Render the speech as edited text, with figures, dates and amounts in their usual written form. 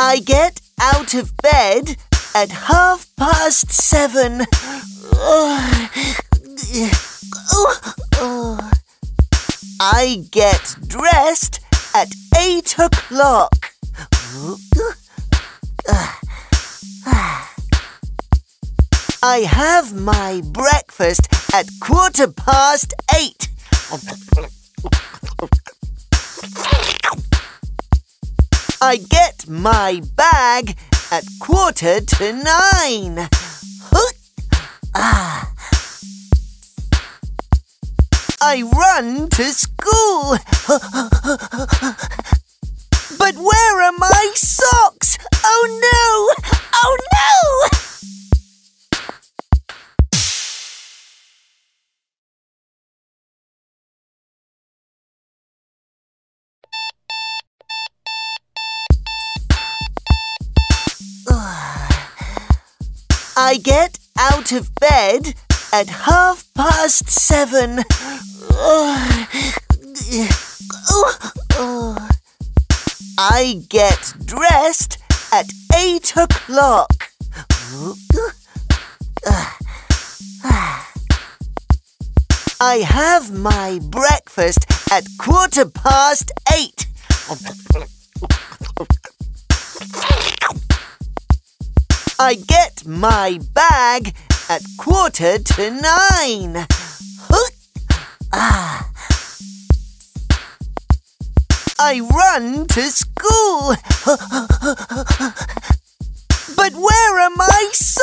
I get out of bed at 7:30. I get dressed at 8 o'clock. I have my breakfast at 8:15. I get my bag at 9:15. I run to school. But where are my socks? Oh no! Oh no! I get out of bed at 7:30. I get dressed at 8 o'clock. I have my breakfast at 8:15. I get my bag at 9:15. I run to school. But where are my socks?